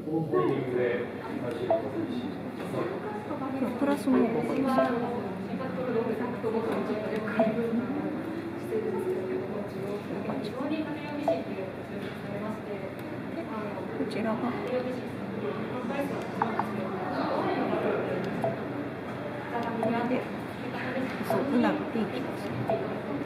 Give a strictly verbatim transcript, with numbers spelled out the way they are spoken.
今日プラスの方がいいです。こちらがこれでそううなっていきます。